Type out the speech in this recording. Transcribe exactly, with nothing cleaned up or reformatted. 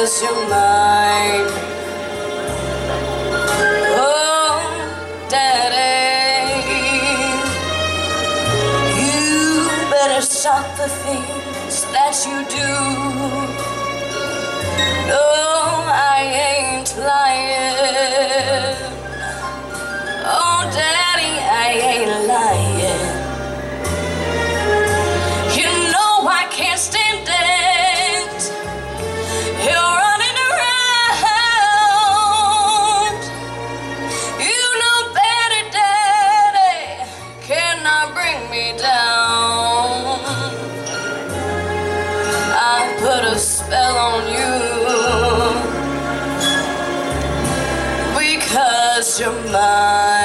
because you're mine. Oh, Daddy, you better stop the things that you do. No, I ain't lying. Oh, Daddy, I ain't lying. You know I can't stand it. You're running around. You know better, Daddy. Cannot bring me down. I put a spell on you because you're mine.